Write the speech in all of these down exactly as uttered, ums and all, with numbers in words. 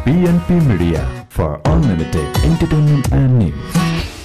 B N P Media for unlimited entertainment and news.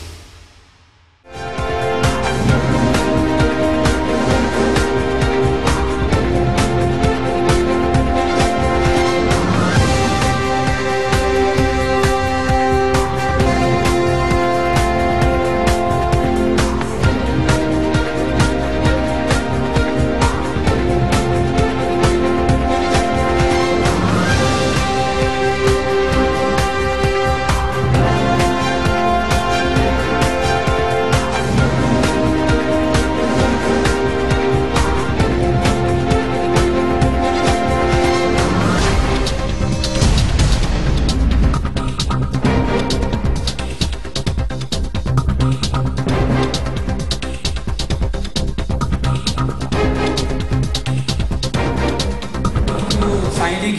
साइली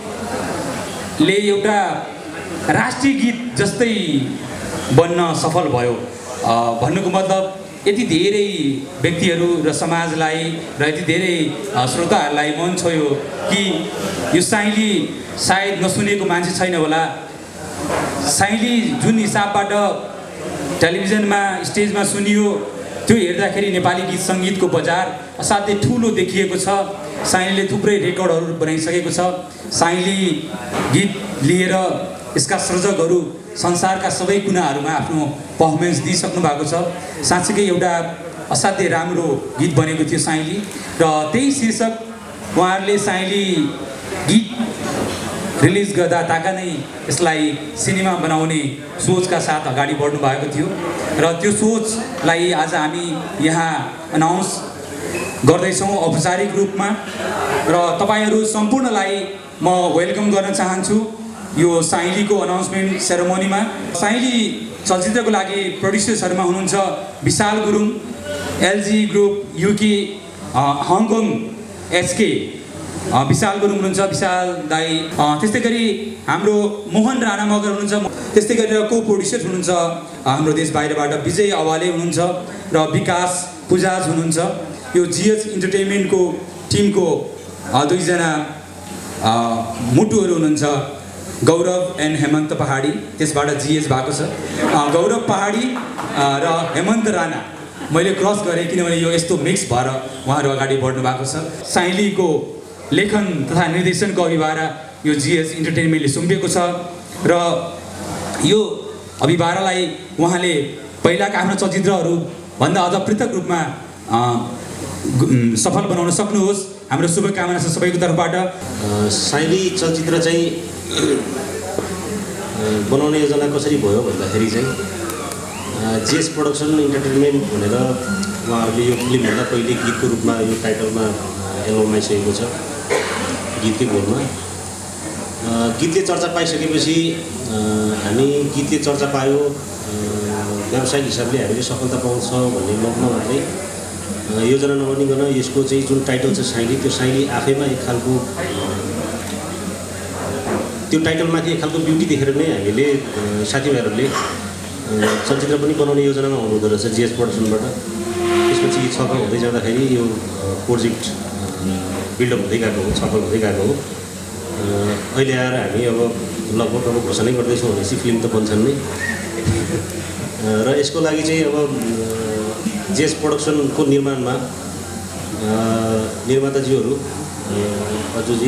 गीतले एउटा राष्ट्रिय गीत जस्तै बन्न सफल भयो। भन्नुको मतलब यति धेरै व्यक्तिहरू र समाजलाई र यति धेरै श्रोताहरूलाई मन छोयो कि यो साइली सायद नसुनेको मान्छे छैन होला। साइली जुन हिसाबबाट टेलिभिजनमा स्टेजमा सुनियो त्यो हेर्दाखेरि नेपाली गीत सङ्गीतको बजार असाध्यै ठुलो देखिएको छ। साइलीले थुप्रै रेकर्डहरू बनाइसकेको छ। साइली गीत लिएर यसका सर्जकहरू संसारका सबै कुनाहरूमा आफ्नो पर्फर्मेन्स दिइसक्नु भएको छ। साँच्चीकै एउटा असाध्यै राम्रो गीत बनेको थियो साइली र त्यही शीर्षक उहाँहरूले साइली गीत रिलिज गर्दा ताका नै यसलाई सिनेमा बनाउने सोचका साथ अगाडि बढ्नु भएको थियो र त्यो सोचलाई आज हामी यहाँ अनाउन्स गर्दैछौँ औपचारिक रूपमा र तपाईँहरू सम्पूर्णलाई म वेलकम गर्न चाहन्छु यो साइलीको अनाउन्समेन्ट सेरेमोनीमा। साइली चलचित्रको लागि प्रोड्युसर्सहरूमा हुनुहुन्छ Vishal Gurung, LG group UK Hong Kong SK Vishal Gurung हुनुहुन्छ, विशाल दाई। त्यस्तै गरी हाम्रो मोहन राणा मगर हुनुहुन्छ। त्यस्तै गरेर को प्रोड्युसर हुनुहुन्छ हाम्रो देश बाहिरबाट विजय अवाले हुनुहुन्छ र विकास पुजाज हुनुहुन्छ। यो जिएच इन्टरटेनमेन्टको टिमको दुईजना मुटुहरू हुनुहुन्छ गौरव एन्ड हेमन्त पहाडी, त्यसबाट जिएच भएको छ। गौरव पहाडी र हेमन्त राणा मैले क्रस गरेँ किनभने यो यस्तो मिक्स भएर उहाँहरू अगाडि बढ्नु भएको छ। साइलीको लेखन तथा निर्देशनको अभिभारा यो जिएच इन्टरटेनमेन्टले सुम्पिएको छ र यो अभिभारालाई उहाँले पहिलाका आफ्नो चलचित्रहरूभन्दा अझ पृथक रूपमा सफल बनाउन सक्नुहोस्, हाम्रो शुभकामना छ सबैको तर्फबाट। साइली चलचित्र चाहिँ बनाउने योजना कसरी भयो भन्दाखेरि चाहिँ जेएस प्रोडक्सन इन्टरटेनमेन्ट भनेर उहाँहरूले यो फिल्मभन्दा पहिले गीतको रूपमा यो टाइटलमा एल्बम आइसकेको छ। गीतकै बोलमा गीतले चर्चा पाइसकेपछि हामी गीतले चर्चा पायो व्यावसायिक हिसाबले हामीले सफलता पाउँछौँ भन्ने मग्नमाले योजना नबनिकन यसको चाहिँ जुन टाइटल छ साइली, त्यो साइली आफैमा एक खालको त्यो टाइटलमाथि एक खालको ब्युटी देखेर नै हामीले साथीभाइहरूले चलचित्र पनि बनाउने योजनामा हुनुहुँदो रहेछ जिएस प्रोडक्सनबाट। त्यसपछि छलफल हुँदै जाँदाखेरि यो प्रोजेक्ट बिल्डअप हुँदै गएको हो, सफल हुँदै गएको हो। अहिले आएर हामी अब लगभग अब घोषणै गर्दैछौँ भनेपछि फिल्म त बन्छन् नै र यसको लागि चाहिँ अब जेएस प्रोडक्सनको निर्माणमा निर्माताज्यूहरू अजुजी,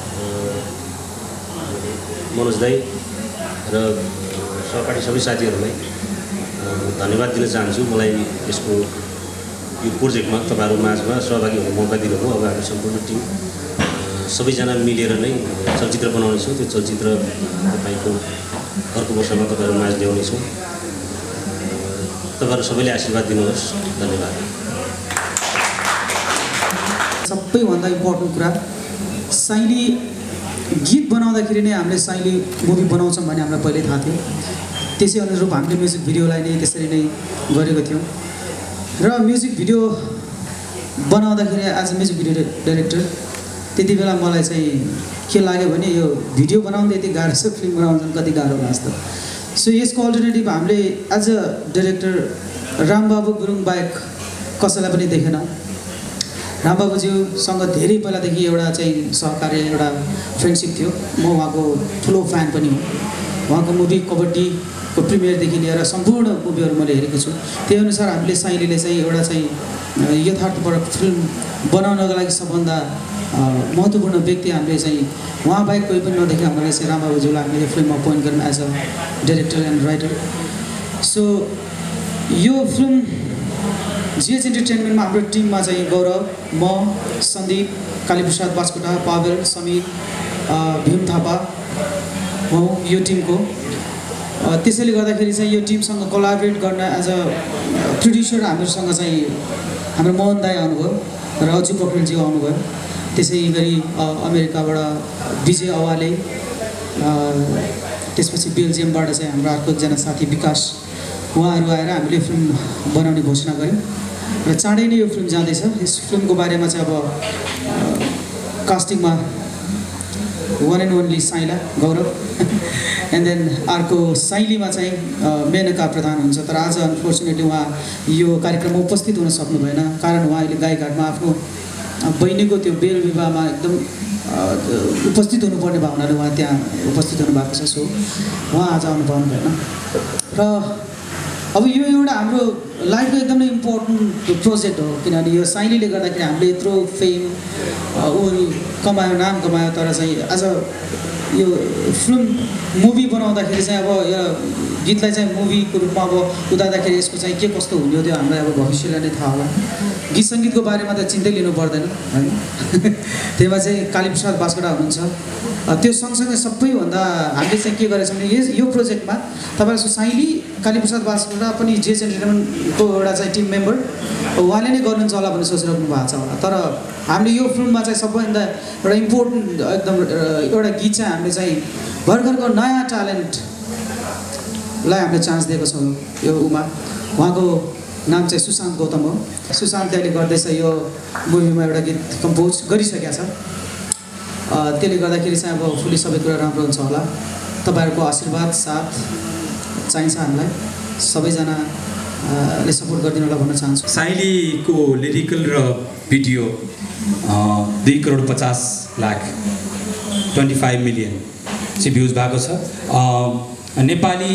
मनोज दाई र सहपाठी सबै साथीहरूलाई धन्यवाद दिन चाहन्छु। मलाई यसको यो प्रोजेक्टमा तपाईँहरू माझमा सहभागी हुने मौका दिनुभयो। अब हामी सम्पूर्ण टिम सबैजना मिलेर नै चलचित्र बनाउनेछौँ। त्यो चलचित्र तपाईँको अर्को वर्षमा तपाईँहरू माझ ल्याउनेछौँ। तपाईँहरू सबैले आशीर्वाद दिनुहोस्। धन्यवाद। सबैभन्दा इम्पोर्टेन्ट कुरा, साइली गीत बनाउँदाखेरि नै हामीले साइली मुभी बनाउँछौँ भन्ने हामीलाई पहिल्यै थाहा थियो। त्यसै अनुरूप हामीले म्युजिक भिडियोलाई नै त्यसरी नै गरेको थियौँ र म्युजिक भिडियो बनाउँदाखेरि as a music video director त्यति बेला मलाई चाहिँ के लाग्यो भने यो भिडियो बनाउँदा यति गाह्रो छ, फिल्म बनाउँदा कति गाह्रो होला जस्तो। सो यसको अल्टरनेटिभ हामीले as a director Rambabu Gurung बाहेक कसैलाई पनि देखेन रामबाबुज्यूसँग धेरै पहिलादेखि एउटा चाहिँ सहकार्य एउटा फ्रेन्डसिप थियो। म उहाँको ठुलो फ्यान पनि हो। उहाँको मुभी कबड्डीको प्रिमियरदेखि लिएर सम्पूर्ण मुभीहरू मैले हेरेको छु। त्यही अनुसार हामीले साइलीले चाहिँ एउटा चाहिँ यथार्थपरक फिल्म बनाउनको लागि सबभन्दा महत्त्वपूर्ण व्यक्ति हामीले चाहिँ उहाँ बाहेक कोही पनि नदेखे हुनाले चाहिँ रामबाबुज्यूलाई हामीले फिल्ममा अपोइन्ट गर्यौँ as a director and writer. So यो फिल्म जिएच इन्टरटेनमेन्टमा हाम्रो टिममा चाहिँ गौरव, म, सन्दीप, कालीप्रसाद बास्कोटा, पावेल, समीर, भीम थापा हो यो टिमको। त्यसैले गर्दाखेरि चाहिँ यो टिमसँग कोलाबरेट गर्न एज अ प्रोड्युसर हामीहरूसँग चाहिँ हाम्रो मोहन दाई आउनुभयो र अजु पोखरेलजी आउनुभयो। त्यसै गरी अमेरिकाबाट विजय अवाले, त्यसपछि बेल्जियमबाट चाहिँ हाम्रो अर्को एकजना साथी विकास, उहाँहरू आएर हामीले फिल्म बनाउने घोषणा गऱ्यौँ र चाँडै नै यो फिल्म जाँदैछ। यस फिल्मको बारेमा चाहिँ अब कास्टिङमा वान एन्ड ओन्ली साइला गौरव एन्ड देन अर्को साइलीमा चाहिँ मेनका प्रधान हुन्छ। तर आज अनफोर्चुनेटली उहाँ यो कार्यक्रममा उपस्थित हुन सक्नु भएन, कारण उहाँ अहिले गाईघाटमा आफ्नो बहिनीको त्यो बेल विवाहमा एकदम उपस्थित हुनुपर्ने भावनाले उहाँ त्यहाँ उपस्थित हुनुभएको छ। सो उहाँ आज आउनु पाउनु भएन र अब यो एउटा हाम्रो लाइफको एकदमै इम्पोर्टेन्ट प्रोजेक्ट हो, किनभने यो साइलीले गर्दाखेरि हामीले यत्रो फेम ऊ कमायो, नाम कमायो। तर चाहिँ आज यो फिल्म मुभी बनाउँदाखेरि चाहिँ अब यो गीतलाई चाहिँ मुभीको रूपमा अब उतार्दाखेरि यसको चाहिँ के कस्तो हुने हो त्यो हामीलाई अब भविष्यलाई नै थाहा होला। गीत सङ्गीतको बारेमा त चिन्तै लिनु पर्दैन होइन। त्यहीमा चाहिँ कालीप्रसाद बास्कोटा हुनुहुन्छ। त्यो सँगसँगै सबैभन्दा हामीले चाहिँ के गरेछौँ भने यस यो प्रोजेक्टमा तपाईँहरूको साइली, कालीप्रसाद बास्कोटा पनि जिएच एन्टरटेनमेन्टको एउटा चाहिँ टिम मेम्बर उहाँले नै गर्नुहुन्छ होला भन्ने सोचिराख्नु भएको छ होला। तर हामीले यो फिल्ममा चाहिँ सबैभन्दा एउटा इम्पोर्टेन्ट एकदम एउटा गीत चाहिँ हामीले चाहिँ भर्खरको नयाँ ट्यालेन्टलाई हामीले चान्स दिएको छौँ। यो उमा, उहाँको नाम चाहिँ सुशान्त गौतम हो। सुशान्त अहिले गर्दैछ यो मुभीमा एउटा गीत कम्पोज गरिसकेका छ। त्यसले गर्दाखेरि चाहिँ अब फुली सबै कुरा राम्रो हुन्छ होला। तपाईँहरूको आशीर्वाद साथ चाहिन्छ हामीलाई, सबैजनाले सपोर्ट गरिदिनु होला भन्न चाहन्छु। साइलीको लिरिकल र भिडियो दुई करोड पचास लाख ट्वेन्टी फाइभ मिलियन चाहिँ भ्युज भएको छ। नेपाली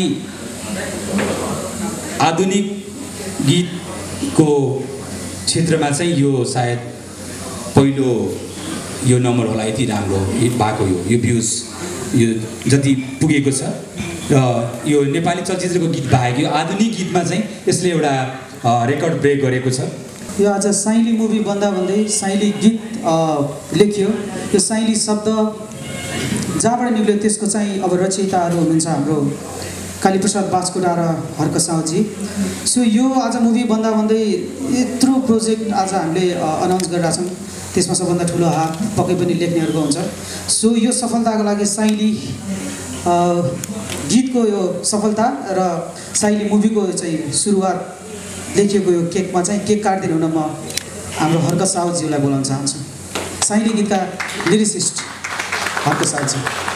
आधुनिक गीतको क्षेत्रमा चाहिँ यो सायद पहिलो यो नम्बर होला। यति राम्रो हिट भएको यो यो भ्युज यो जति पुगेको छ र यो नेपाली चलचित्रको गीत बाहेक यो आधुनिक गीतमा चाहिँ यसले एउटा रेकर्ड ब्रेक गरेको छ। यो आज साइली मुभी भन्दा भन्दै साइली गीत लेखियो। यो साइली शब्द जहाँबाट निक्ल्यो त्यसको चाहिँ अब रचयिताहरू हुनुहुन्छ हाम्रो कालीप्रसाद बास्कोटा र हर्क साउजी। सो यो आज मुभी भन्दा भन्दै यत्रो प्रोजेक्ट आज हामीले अनाउन्स गरिरहेछौँ, त्यसमा सबभन्दा ठुलो हात पक्कै पनि लेख्नेहरूको हुन्छ। सो यो सफलताको लागि साइली गीतको यो सफलता र साइली मुभीको चाहिँ सुरुवात लेखिएको यो केकमा चाहिँ केक काटिदिनु हुन म हाम्रो हर्क साउजीलाई बोलाउन चाहन्छु। साइली गीतका लिरिसिस्ट हर्क साउजी।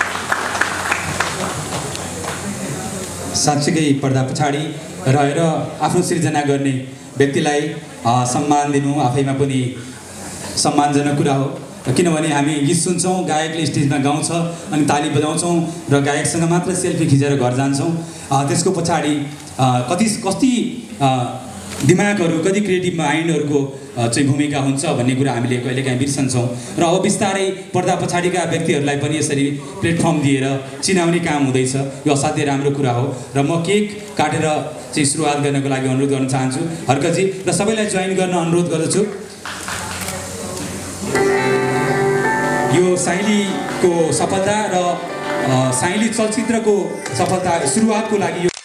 साँच्चीकै पर्दा पछाडि रहेर आफ्नो सिर्जना गर्ने व्यक्तिलाई सम्मान दिनु आफैमा पनि सम्मानजनक कुरा हो। किनभने हामी गीत सुन्छौँ, गायकले स्टेजमा गाउँछ अनि ताली बजाउँछौँ र गायकसँग मात्र सेल्फी खिचेर घर जान्छौँ। त्यसको पछाडि कति कति दिमागहरू, कति क्रिएटिभ माइन्डहरूको चाहिँ भूमिका हुन्छ भन्ने कुरा हामीले कहिलेकाहीँ बिर्सन्छौँ। र अब बिस्तारै पर्दा पछाडिका व्यक्तिहरूलाई पनि यसरी प्लेटफर्म दिएर चिनाउने काम हुँदैछ। यो असाध्यै राम्रो कुरा हो र म केक काटेर चाहिँ सुरुवात गर्नको लागि अनुरोध गर्न चाहन्छु हर्कजी र सबैलाई जोइन गर्न अनुरोध गर्दछु। यो साइलीको सफलता र साइली चलचित्रको सफलता सुरुवातको लागि यो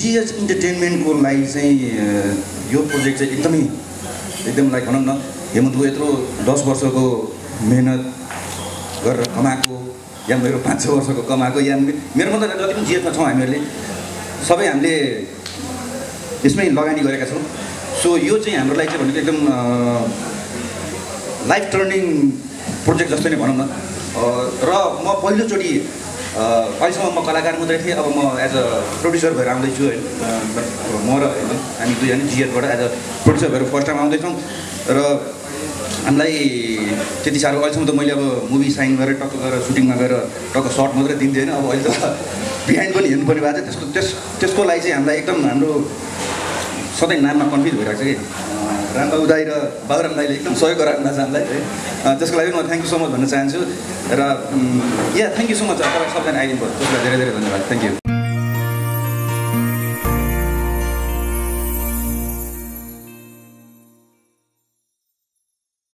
जिएच इन्टरटेनमेन्टको लागि चाहिँ यो प्रोजेक्ट चाहिँ एकदमै एकदम लाइक भनौँ न हेमन्तको यत्रो दस वर्षको मेहनत गरेर कमाएको या मेरो पाँच छ वर्षको कमाएको या मेरो मतलब जति पनि जिएचमा छौँ हामीहरूले सबै हामीले यसमै लगानी गरेका छौँ। सो यो चाहिँ हाम्रो लागि चाहिँ भनेको एकदम लाइफ टर्निङ प्रोजेक्ट जस्तै नै भनौँ न। र म पहिलोचोटि अहिलेसम्म म कलाकार मात्रै थिएँ, अब म एज अ प्रड्युसर भएर आउँदैछु होइन। म र होइन हामी दुई होइन जिएचबाट एज अ प्रड्युसर भएर फर्स्ट टाइम आउँदैछौँ र हामीलाई त्यति साह्रो अहिलेसम्म त मैले अब मुभी साइन गरेर टक्क गरेर सुटिङमा गएर टक्क सर्ट मात्रै दिन्थेँ होइन। अब अहिले त बिहाइन्ड पनि हेर्नुपर्ने भएको छ। त्यसको त्यस त्यसको लागि चाहिँ हामीलाई एकदम हाम्रो सधैँ नाममा कन्फ्युज भइरहेको छ कि रामबाबु दाई र बाबुराम दाईले एकदम सहयोग गराउनु भएको छ हामीलाई है। त्यसको लागि म थ्याङ्क यू सो मच भन्न चाहन्छु र या थ्याङ्क यू सो मच तपाईँ सबजना आइदिनु भयो त्यसको लागि धेरै धेरै धन्यवाद। Thank you.